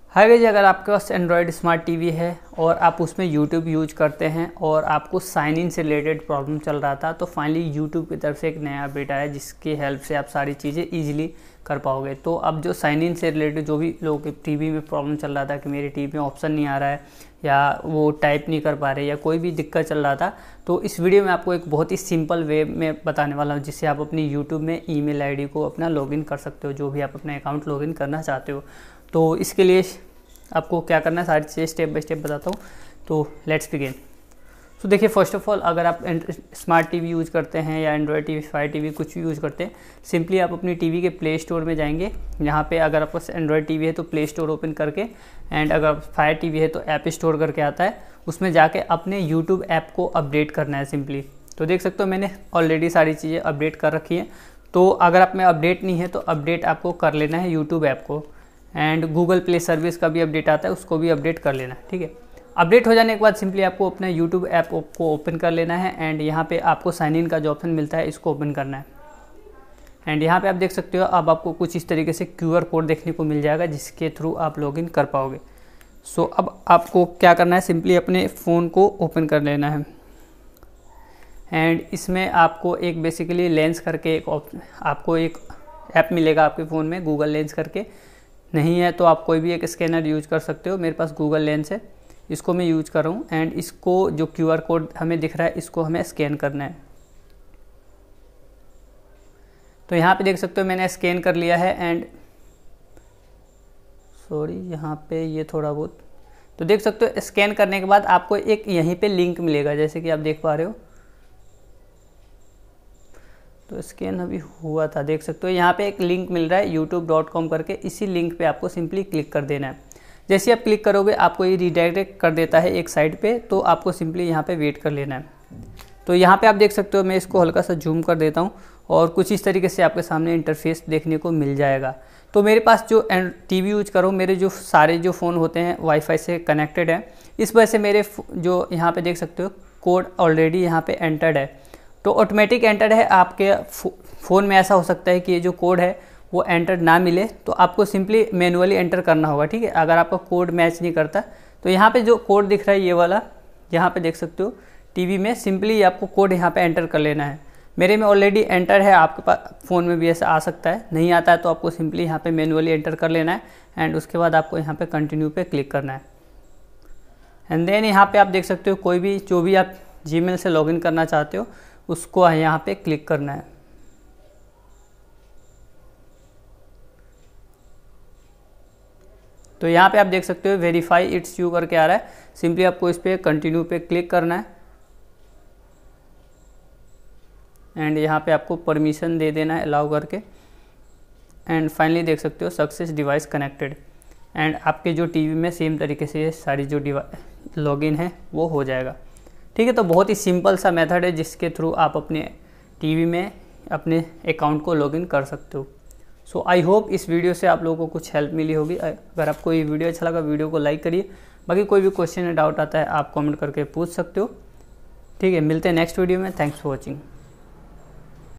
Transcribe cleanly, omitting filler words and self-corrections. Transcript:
Hi guys, अगर आपके पास Android smart TV है और आप उसमें यूट्यूब यूज करते हैं और आपको साइन इन से रिलेटेड प्रॉब्लम चल रहा था, तो फाइनली यूट्यूब की तरफ से एक नया अपडेट आया जिसकी हेल्प से आप सारी चीज़ें इजीली कर पाओगे। तो अब जो साइन इन से रिलेटेड जो भी लोगों के टीवी में प्रॉब्लम चल रहा था कि मेरी टीवी में ऑप्शन नहीं आ रहा है या वो टाइप नहीं कर पा रहे या कोई भी दिक्कत चल रहा था, तो इस वीडियो में आपको एक बहुत ही सिंपल वे में बताने वाला हूँ जिससे आप अपनी यूट्यूब में ईमेल आईडी को अपना लॉगिन कर सकते हो, जो भी आप अपना अकाउंट लॉगिन करना चाहते हो। तो इसके लिए आपको क्या करना है सारी चीज़ें स्टेप बाय स्टेप बताता हूँ। तो लेट्स बिगिन। तो देखिए, फर्स्ट ऑफ ऑल अगर आप स्मार्ट टीवी यूज़ करते हैं या एंड्रॉयड टीवी, फायर टीवी कुछ भी यूज़ करते हैं, सिंपली आप अपनी टीवी के प्ले स्टोर में जाएंगे। यहाँ पे अगर आपका एंड्रॉयड टीवी है तो प्ले स्टोर ओपन करके, एंड अगर फायर टीवी है तो ऐप स्टोर करके आता है, उसमें जाके अपने यूट्यूब ऐप को अपडेट करना है सिंपली। तो देख सकते हो मैंने ऑलरेडी सारी चीज़ें अपडेट कर रखी हैं। तो अगर आप में अपडेट नहीं है तो अपडेट आपको कर लेना है यूट्यूब ऐप को, एंड गूगल प्ले सर्विस का भी अपडेट आता है, उसको भी अपडेट कर लेना है। ठीक है, अपडेट हो जाने के बाद सिंपली आपको अपना यूट्यूब ऐप को ओपन कर लेना है, एंड यहाँ पे आपको साइन इन का जो ऑप्शन मिलता है इसको ओपन करना है। एंड यहाँ पे आप देख सकते हो अब आपको कुछ इस तरीके से QR कोड देखने को मिल जाएगा जिसके थ्रू आप लॉगिन कर पाओगे। सो अब आपको क्या करना है, सिंपली अपने फ़ोन को ओपन कर लेना है, एंड इसमें आपको एक बेसिकली लेंस करके आपको एक ऐप मिलेगा आपके फ़ोन में, गूगल लेंस करके। नहीं है तो आप कोई भी एक स्कैनर यूज कर सकते हो। मेरे पास गूगल लेंस है, इसको मैं यूज कर रहा हूँ, एंड इसको जो QR कोड हमें दिख रहा है इसको हमें स्कैन करना है। तो यहाँ पे देख सकते हो मैंने स्कैन कर लिया है, एंड सॉरी यहाँ पे ये थोड़ा बहुत, तो देख सकते हो स्कैन करने के बाद आपको एक यहीं पे लिंक मिलेगा जैसे कि आप देख पा रहे हो। तो स्कैन अभी हुआ था, देख सकते हो यहाँ पे एक लिंक मिल रहा है youtube.com करके, इसी लिंक पे आपको सिंपली क्लिक कर देना है। जैसे आप क्लिक करोगे आपको ये रिडायरेक्ट कर देता है एक साइड पे, तो आपको सिंपली यहाँ पे वेट कर लेना है। तो यहाँ पे आप देख सकते हो मैं इसको हल्का सा जूम कर देता हूँ और कुछ इस तरीके से आपके सामने इंटरफेस देखने को मिल जाएगा। तो मेरे पास जो टीवी यूज करो, मेरे जो सारे जो फ़ोन होते हैं वाईफाई से कनेक्टेड है, इस वजह से मेरे जो यहाँ पे देख सकते हो कोड ऑलरेडी यहाँ पे एंटर्ड है, तो ऑटोमेटिक एंटर है। आपके फ़ोन में ऐसा हो सकता है कि ये जो कोड है वो एंटर ना मिले, तो आपको सिंपली मैनुअली एंटर करना होगा। ठीक है, अगर आपका कोड मैच नहीं करता तो यहाँ पे जो कोड दिख रहा है ये वाला, यहाँ पे देख सकते हो टीवी में, सिंपली आपको कोड यहाँ पे एंटर कर लेना है। मेरे में ऑलरेडी एंटर है, आपके पास फ़ोन में भी ऐसा आ सकता है, नहीं आता है तो आपको सिंपली यहाँ पे मैनुअली एंटर कर लेना है, एंड उसके बाद आपको यहाँ पे कंटिन्यू पे क्लिक करना है। एंड देन यहाँ पे आप देख सकते हो कोई भी जो भी आप जीमेल से लॉगिन करना चाहते हो उसको यहाँ पे क्लिक करना है। तो यहाँ पे आप देख सकते हो वेरीफाई इट्स यू करके आ रहा है, सिंपली आपको इस पर कंटिन्यू पे क्लिक करना है, एंड यहाँ पे आपको परमिशन दे देना है अलाउ करके, एंड फाइनली देख सकते हो सक्सेस डिवाइस कनेक्टेड, एंड आपके जो टीवी में सेम तरीके से सारी जो लॉगिन है वो हो जाएगा। ठीक है, तो बहुत ही सिंपल सा मेथड है जिसके थ्रू आप अपने टीवी में अपने अकाउंट को लॉगिन कर सकते हो। सो आई होप इस वीडियो से आप लोगों को कुछ हेल्प मिली होगी। अगर आपको ये वीडियो अच्छा लगा वीडियो को लाइक करिए, बाकी कोई भी क्वेश्चन या डाउट आता है आप कमेंट करके पूछ सकते हो। ठीक है, मिलते हैं नेक्स्ट वीडियो में। Thanks for watching.